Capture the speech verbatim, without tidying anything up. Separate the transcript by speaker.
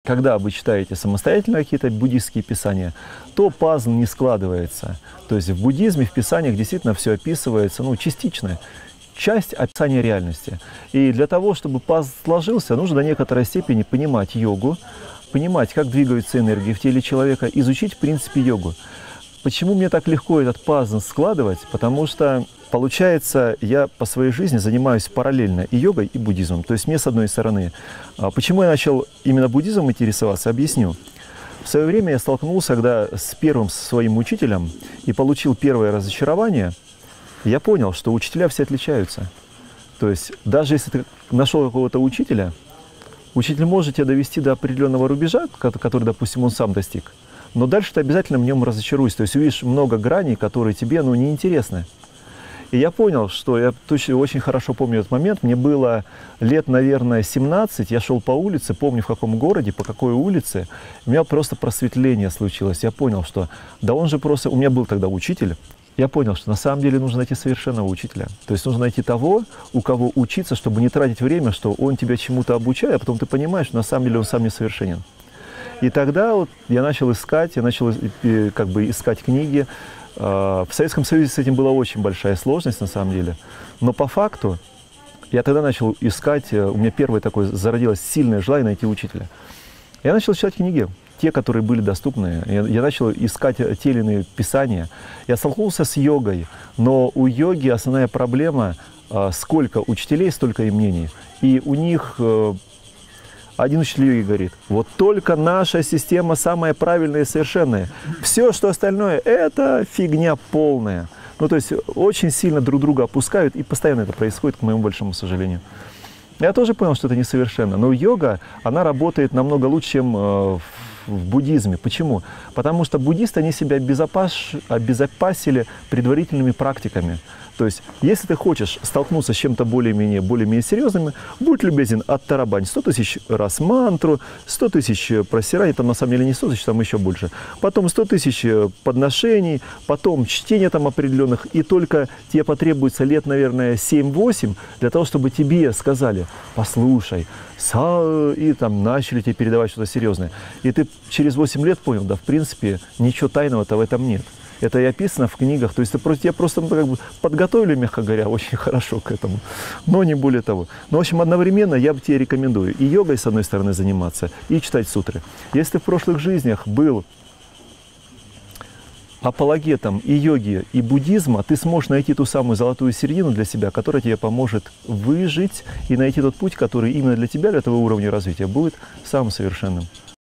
Speaker 1: Когда вы читаете самостоятельно какие-то буддийские писания, то пазл не складывается. То есть в буддизме, в писаниях действительно все описывается, ну, частично, часть описания реальности. И для того, чтобы пазл сложился, нужно до некоторой степени понимать йогу, понимать, как двигаются энергии в теле человека, изучить в принципе йогу. Почему мне так легко этот пазл складывать? Потому что, получается, я по своей жизни занимаюсь параллельно и йогой, и буддизмом. То есть мне с одной стороны. Почему я начал именно буддизмом интересоваться, объясню. В свое время я столкнулся когда с первым своим учителем и получил первое разочарование. Я понял, что учителя все отличаются. То есть даже если ты нашел какого-то учителя, учитель может тебя довести до определенного рубежа, который, допустим, он сам достиг. Но дальше ты обязательно в нем разочаруешься. То есть увидишь много граней, которые тебе, ну, неинтересны. И я понял, что я точно очень хорошо помню этот момент. Мне было лет, наверное, семнадцать. Я шел по улице, помню в каком городе, по какой улице. У меня просто просветление случилось. Я понял, что да он же просто... У меня был тогда учитель. Я понял, что на самом деле нужно найти совершенного учителя. То есть нужно найти того, у кого учиться, чтобы не тратить время, что он тебя чему-то обучает, а потом ты понимаешь, что на самом деле он сам несовершенен. И тогда вот я начал искать, я начал как бы искать книги. В Советском Союзе с этим была очень большая сложность на самом деле. Но по факту я тогда начал искать, у меня первое такое зародилось сильное желание найти учителя. Я начал читать книги, те, которые были доступны. Я, я начал искать те или иные писания. Я столкнулся с йогой, но у йоги основная проблема, сколько учителей, столько и мнений. И у них... Один учитель йоги говорит, вот только наша система самая правильная и совершенная. Все, что остальное, это фигня полная. Ну, то есть очень сильно друг друга опускают, и постоянно это происходит, к моему большому сожалению. Я тоже понял, что это несовершенно. Но йога, она работает намного лучше, чем в буддизме. Почему? Потому что буддисты, они себя обезопас... обезопасили предварительными практиками. То есть, если ты хочешь столкнуться с чем-то более-менее более-менее серьезным, будь любезен, оттарабань сто тысяч раз мантру, сто тысяч просираний, там на самом деле не сто тысяч, там еще больше. Потом сто тысяч подношений, потом чтение там определенных, и только тебе потребуется лет, наверное, семь-восемь для того, чтобы тебе сказали, послушай, са... и там начали тебе передавать что-то серьезное. И ты через восемь лет понял, да, в принципе, ничего тайного-то в этом нет. Это и описано в книгах, то есть я просто ну, как бы подготовлю, мягко говоря, очень хорошо к этому, но не более того. Но, в общем, одновременно я бы тебе рекомендую и йогой, с одной стороны, заниматься, и читать сутры. Если в прошлых жизнях был апологетом и йоги, и буддизма, ты сможешь найти ту самую золотую середину для себя, которая тебе поможет выжить и найти тот путь, который именно для тебя, для твоего уровня развития, будет самым совершенным.